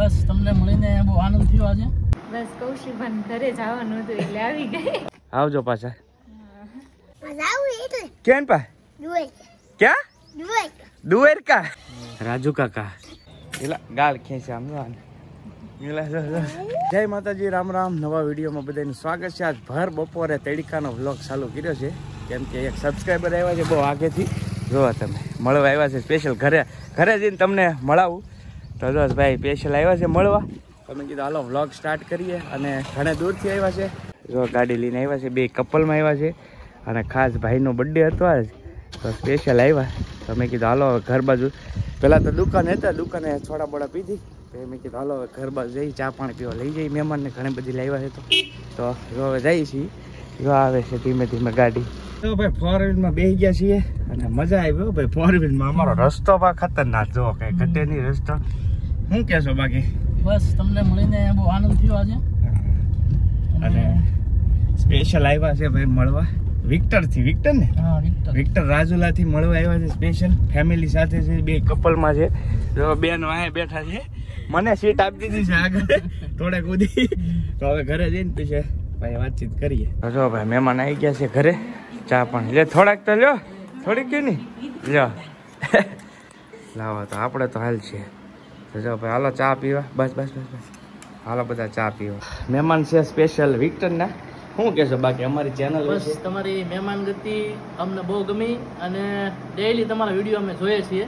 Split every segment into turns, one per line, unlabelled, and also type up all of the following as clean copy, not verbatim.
બસ તમને મળીને બહુ આનંદ થયો આજે.
બસ કૌશિકભાઈ ઘરે જવાનું હતું એટલે આવી ગઈ.
આવજો પાછા.
આવું એટલે
કેમ પા
દુબઈ
ક્યાં
દુબઈ
દ્વારકા રાજુ કાકા એલા ગાળ ખેંચે આમ જય માતાજી રામ રામ. નવા વિડીયોમાં બધાનું સ્વાગત છે. આજ ભર બપોરે તડકાનો વ્લોગ ચાલુ કર્યો છે કેમ કે એક સબસ્ક્રાઈબર આવ્યા છે બહુ આગેથી. જોવા તમે મળવા આવ્યા છે સ્પેશિયલ ઘરે જઈને તમને મળાવું તો જો ભાઈ સ્પેશિયલ આવ્યા છે મળવા. તમે કીધું હાલો વ્લોગ સ્ટાર્ટ કરીએ અને ઘણા દૂરથી આવ્યા છે. જો ગાડી લઈને આવ્યા છે, બે કપલમાં આવ્યા છે અને ખાસ ભાઈનો બર્થડે હતો આજ તો સ્પેશિયલ આવ્યા. તો મેં કીધું હાલો ઘર બાજુ પહેલાં તો દુકાન હતા, દુકાને થોડા બોડા પીધી તો મેં કીધું હાલો ઘર બાજુ જઈ ચા પાણી પીવા લઈ જઈ. મહેમાનને ઘણી બધી લાવ્યા છે તો જો હવે જઈએ છીએ. જો આવે છે ધીમે ધીમે ગાડી. તો ભાઈ 4 વ્હીલમાં બેસી ગયા છીએ અને મજા આવી ભાઈ 4 વ્હીલમાં. અમારો રસ્તો બા ખતરનાક જો કઈ ઘટે નહીં રસ્તો. શું કહેશો બાકી?
બસ તમને મળીને બહુ આનંદ થયો આજે.
અને સ્પેશિયલ આવ્યા છે ભાઈ મળવા વિક્ટર ને
હા
વિક્ટર રાજુલા થી મળવા આવ્યા છે સ્પેશિયલ ફેમિલી સાથે છે. બે કપલમાં છે. જો બેન વાહે બેઠા છે. મને સીટ આપી દીધી છે આગળ થોડેક સુધી. તો હવે ઘરે જઈને પછી ભાઈ વાતચીત કરીએ. જો ભાઈ મહેમાન આવી ગયા છે ઘરે. ચા પાણી લે થોડાક તો લ્યો, થોડીક કે નહીં લ્યો લાવો તો આપણે તો હાલ છે. તો જો ભાઈ હાલો ચા પીવા. બસ હાલો બધા ચા પીવા. મહેમાન છે સ્પેશિયલ વિક્ટરના. શું કહેશો બાકી અમારી ચેનલ?
બસ તમારી મહેમાનગતિ અમને બહુ ગમી અને ડેઈલી તમારા વિડીયો અમે જોઈએ છીએ.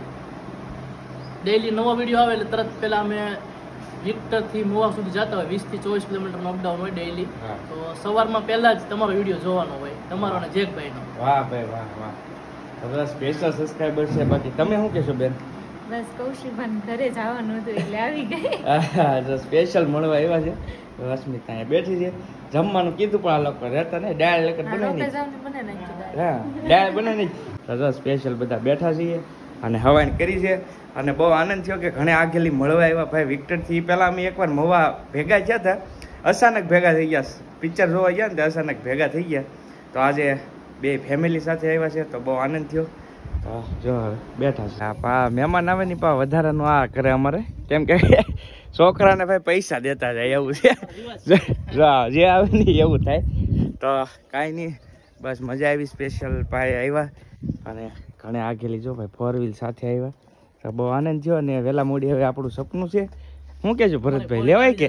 ડેઈલી નવો વિડીયો આવે એટલે તરત પહેલા અમે વિક્ટરથી મોવા સુધી જતા હોય 20 થી 24 કિલોમીટરનું અપડાઉન હોય ડેઈલી. તો સવારમાં પહેલા જ તમારો વિડીયો જોવાનો હોય તમારો અને જેકભાઈનો.
વાહ ભાઈ વાહ. તો બધા સ્પેશિયલ સબસ્ક્રાઇબર છે. બાકી તમે શું કહેશો બેન?
બસ કૌશિકભાઈ ઘરે જવાનું હતું એટલે આવી ગઈ.
હા સ્પેશિયલ મળવા આવ્યા છે. રશ્મિતા અહીંયા બેઠી છે. જમવાનું કીધું પણ આ લોકો રહેતા નહીં. દાળ લેકર બનાવી હા દાળ બનાવી નહીં. તો સ્પેશિયલ બધા બેઠા છીએ અને હવાન કરી છે અને બહુ આનંદ થયો કે ઘણે આગેલી મળવા આવ્યા ભાઈ વિક્ટરથી. પહેલાં અમે એકવાર મવા ભેગા થયા હતા, અચાનક ભેગા થઈ ગયા. પિક્ચર જોવા ગયા ને તો અચાનક ભેગા થઈ ગયા. તો આજે બે ફેમિલી સાથે આવ્યા છે તો બહુ આનંદ થયો. તો જો હવે બેઠા છે. પા મહેમાન આવે ને પા વધારાનું આ કરે અમારે કેમ કે છોકરાને ભાઈ પૈસા દેતા જાય એવું છે. જે આવે ને એવું થાય. તો કાંઈ નહીં બસ મજા આવી. સ્પેશિયલ ભાઈ આવ્યા અને ઘણે આગેલી જો ભાઈ 4 વ્હીલ સાથે આવ્યા તો બહુ આનંદ થયો. અને વહેલા મોડી હવે આપણું સપનું છે. શું કહેજો ભરતભાઈ લેવાય કે?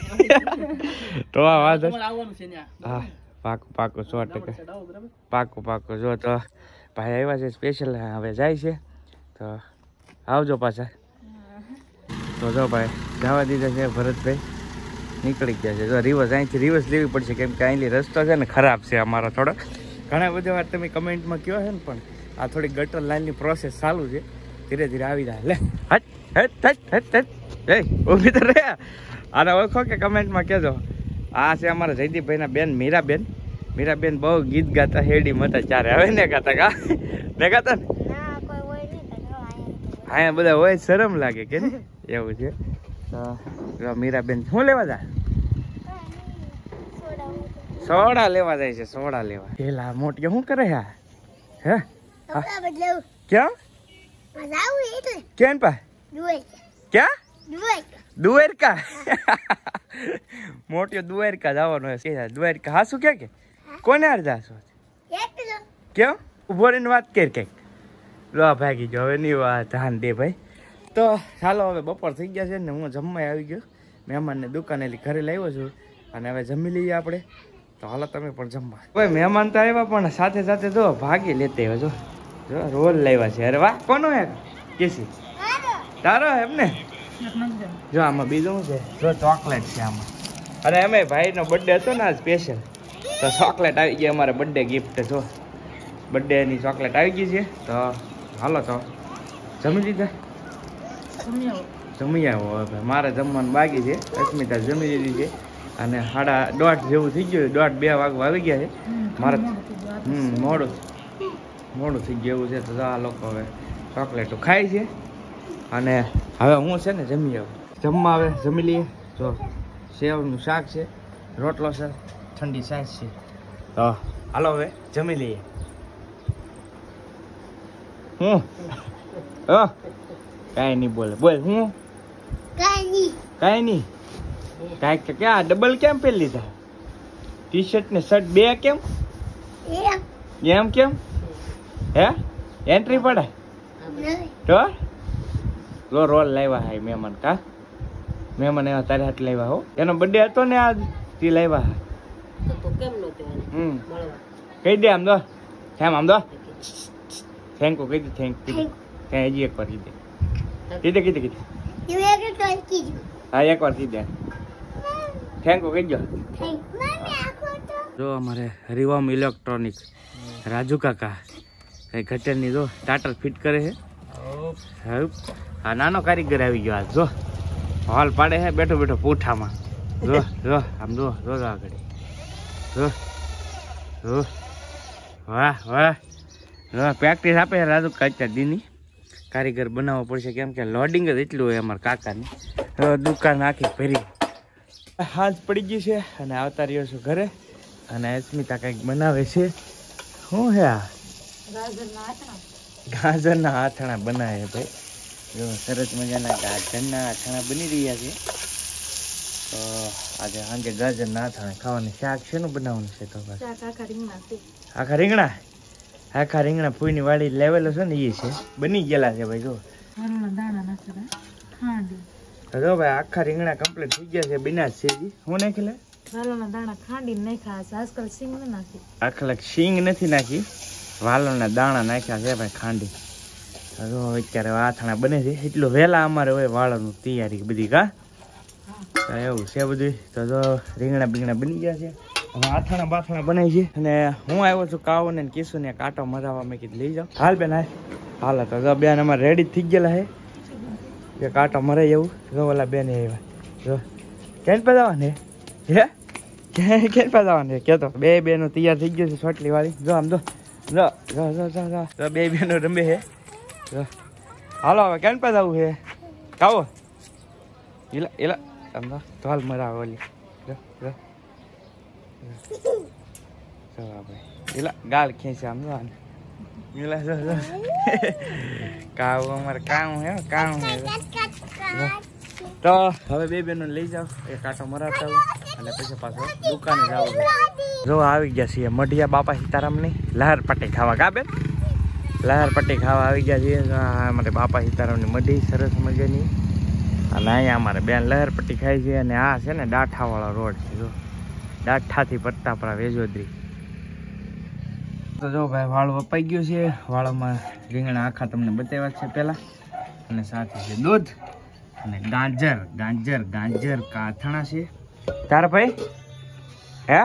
તો આ વાત હા પાકું 100% પાકું. જો તો ભાઈ આવ્યા છે સ્પેશિયલ હવે જાય છે તો આવજો પાછા. તો જો ભાઈ જવા દીધા છે ભરતભાઈ નીકળી ગયા છે. જો રિવર્સ અહીંથી રિવર્સ લેવી પડશે કેમ કે અહીંથી રસ્તો છે ને ખરાબ છે અમારો થોડો. ઘણા બધા વાર તમે કમેન્ટમાં કહો છે ને પણ આ થોડી ગટર લાઈનની પ્રોસેસ ચાલુ છે. ધીરે ધીરે આવી જાય. લે હટ ઊભી તો રે. આને ઓળખો કે કમેન્ટમાં કહેજો. આ છે અમારા જયદીપભાઈના બેન મીરાબેન બહુ ગીત ગાતા હેડી મતા ચારે હવે ને ગાતા ને હા બધા હોય શરમ લાગે કે એવું છે. તો મીરાબેન શું લેવા જાય? સોડા લેવા જાય છે. સોડા લેવા પેલા મોટી શું કરે હે ક્યાં કેમ પા ક્યાં દ્વારકા મોટી દ્વારકા જવાનું હશે. દ્વારકા હા શું કે કોને હાર જાશો? કેમ ઉભો રહીને વાત કર કઈક. લો ભાગી ગયો હવે નહીં વાત ધ્યાન દે ભાઈ. તો ચાલો હવે બપોર થઈ ગયા છે ને હું જમવા આવી ગયો. મહેમાનને દુકાને ઘરે લાવ્યો છું અને હવે જમી લઈએ આપણે. તો હાલો તમે પણ જમવા. ભાઈ મહેમાન તો આવ્યા પણ સાથે સાથે જો ભાગી લેતે હવે જો રોલ લાવ્યા છે. અરે વાહ કોનો હે કેસી તારો એમ ને? જો આમાં બીજું શું છે? જો ચોકલેટ છે આમાં. અને અમે ભાઈનો બર્થડે હતો ને આજ સ્પેશિયલ તો ચોકલેટ આવી ગઈ અમારે બર્થડે ગિફ્ટ. જો બર્થડેની ચોકલેટ આવી ગઈ છે. તો હાલો તો જમી લીધા? જમી આવો હવે મારે જમવાનું બાકી છે. અસ્મિતા જમી લીધી છે અને 1:30 જેવું થઈ ગયું. 1:30-2 વાગવા આવી ગયા છે મારે. મોડું થઈ ગયું એવું છે. તો આ લોકો હવે ચોકલેટો ખાય છે અને હવે હું છે ને જમી આવું. જમવા આવે જમી લઈએ. જો સેવનું શાક છે, રોટલો છે, ઠંડી છાશ છે. તો હાલો હવે જમી લઈએ. કાંઈ નહીં બોલે બોલ હું કાંઈ નહીં કાંઈ નહીં કાંઈક તો ક્યાં ડબલ કેમ પહેરી લીધા ટી શર્ટ ને શર્ટ બે કેમ એમ કેમ હે એન્ટ્રી પડે તો રોલ લાવ્યા હા મહેમાન કા મહેમાન એવા તારે હાથ લાવ્યા હો એનો બર્થડે હતો ને આજ તે લાવ્યા કહી દે આમ દો આમ દો થેન્ક યુ કહી દે થેન્ક યુ ત્યાં હજી એકવાર કીધે કીધે હા એકવાર કીધે થેન્ક યુ કહી દો જો અમારે હરિવામ ઇલેક્ટ્રોનિક રાજુ કાકા ઘટેરની જો સ્ટાર્ટર ફિટ કરે છે હા નાનો કારીગર આવી ગયો આજ જો હોલ પાડે છે બેઠો બેઠો પૂઠામાં જો જો આમ જો જો આગળ જો જો વાહ વાહ પ્રેક્ટિસ આપે છે રાજુ કાચા દીની કારીગર બનાવવો પડશે કેમ કે લોડિંગ જ એટલું હોય અમારા કાકાની દુકાન આખી ભરી હાજ પડી ગઈ છે અને આવતા રહ્યો છું ઘરે અને અસ્મિતા કંઈક બનાવે છે શું હે આ ગાજરના આથણા બનાવે ભાઈ જો સરસ મજાના ગાજરના આથણા બની રહ્યા છે તો આજે સાંજે ગાજરના આથણા ખાવાની શાક શેનું બનાવવાનું છે તો આખા રીંગણા ફૂઈની વાડી લેવેલો છે ને એ છે બની ગયેલા છે ભાઈ જો જો ભાઈ આખા રીંગણા કમ્પ્લીટ થઈ ગયા છે બિના છે હું નાખી લે આખા સિંગ નથી નાખી વાલોના દાણા નાખ્યા છે ભાઈ ખાંડી જો અત્યારે આથણા બને છે એટલું વહેલા અમારે હોય વાળાનું તૈયારી બધી કા એવું છે બધું તો જો રીંગણા બીંગણા બની ગયા છે હવે આથણા બાથણા બનાવી છે અને હું આવ્યો છું કાવો ને કીશું ને કાંટો મરાવવા મેં કીધું લઈ જાઓ હાલ બેન હાલ તો જો બેન અમારે રેડી થઈ ગયેલા છે કે કાંટો મરાય એવું જો ઓલા બેન આવ્યા જો કેમ પધાવવાને હે કેમ પધાવવાને કેતો બે બેનો તૈયાર થઈ ગયો છે ચોટલી વાળી જો આમ જો જો જો જો જો જો બે બેનો રમે છે જો હાલો હવે કેમ પધાવવું છે કાવો એલા એલા આમ તો હાલ મરાવે ઓલી જો જો ભાઈ એલા ગાલ ખેંચે આમ જો એલા જો જો કાવું અમારે કામ હે તો હવે બે બેનો લઈ જાઓ એક કાંટો મરાવતા અને પછી પાછો દુકાને જાવ જો આવી ગયા છીએ મઢિયા બાપા સીતારામની લહેર પટ્ટી ખાવા કા બેન લહેર પટ્ટી ખાવા આવી ગયા છીએ અમારે બાપા સીતારામની મઢી સરસ મજાની અને અહીંયા અમારે બેન લહેર પટ્ટી ખાય છે અને આ છે ને ડાઠાવાળો રોડ છે જો ડાઠાથી પટ્ટાપરા વેજોદરી તો જો ભાઈ વાળું વપાઈ ગયું છે વાળામાં રીંગણા આખા તમને બતાવ્યા છે પહેલાં અને સાથે છે દૂધ અને ગાજર કાથણા છે તારા ભાઈ હે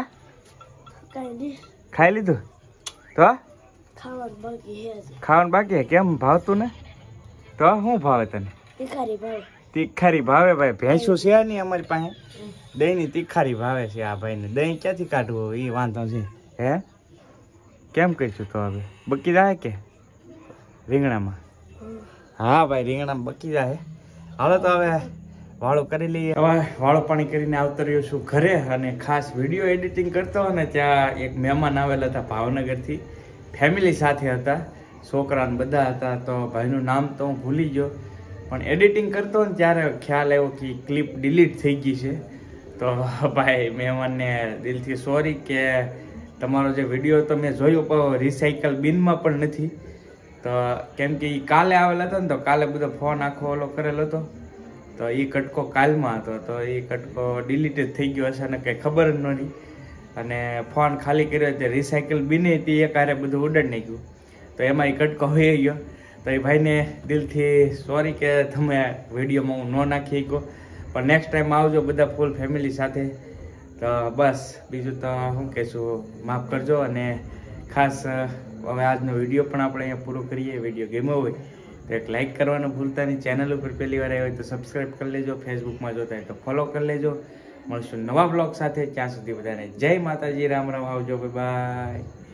ખાઈ લીધું તો ખાવાનું બાકી હે કેમ ભાવતું ને તો શું ભાવે તને તીખારી ભાવે ભાઈ ભેંસો છે નહીં અમારી પાસે દહીંની તીખારી ભાવે છે આ ભાઈને દહીં ક્યાંથી કાઢવું એ વાંધો છે હે કેમ કહીશું તો હવે બકી જાય કે રીંગણામાં હા ભાઈ રીંગણામાં બકી જાય હાલો તો હવે વાળું કરી લઈએ હવે વાળું પાણી કરીને આવતો રહ્યો છું ઘરે અને ખાસ વિડીયો એડિટિંગ કરતો અને ત્યાં એક મહેમાન આવેલા હતા ભાવનગરથી ફેમિલી સાથે હતા છોકરાને બધા હતા તો ભાઈનું નામ તો હું ભૂલી ગયો પણ એડિટિંગ કરતો ને ત્યારે ખ્યાલ આવ્યો કે ક્લિપ ડિલીટ થઈ ગઈ છે તો ભાઈ મહેમાનને દિલથી સોરી કે તમારો જે વિડીયો તો મેં જોયો પણ રિસાયકલ બિનમાં પણ નથી તો કેમ કે એ કાલે આવેલા હતા ને તો કાલે બધો ફોન આખો ઓલો કરેલો હતો તો એ કટકો કાલમાં હતો તો એ કટકો ડિલીટ જ થઈ ગયો હશે અને કંઈ ખબર જ નહોતી અને ફોન ખાલી કર્યો તે રિસાયકલ બિને તે એક હારે બધું ઉડાડી નાખ્યું તો એમાં એ કટકો હોઈ ગયો તો એ ભાઈને દિલથી સોરી કે તમે વિડીયોમાં હું ન નાખી શક્યો પણ નેક્સ્ટ ટાઈમ આવજો બધા ફૂલ ફેમિલી સાથે તો બસ બીજું તો શું કહેશું માફ કરજો અને ખાસ હવે આજનો વિડીયો પણ આપણે અહીંયા પૂરો કરીએ વિડીયો ગમ્યો હોય તો એક લાઇક કરવાનું ભૂલતા નહીં ચેનલ ઉપર પહેલી વાર આવ્યો હોય તો સબસ્ક્રાઈબ કરી લેજો ફેસબુકમાં જોતા હોય તો ફોલો કરી લેજો મળશું નવા બ્લોગ સાથે ત્યાં સુધી બધાને જય માતાજી રામ રામ આવજો બાય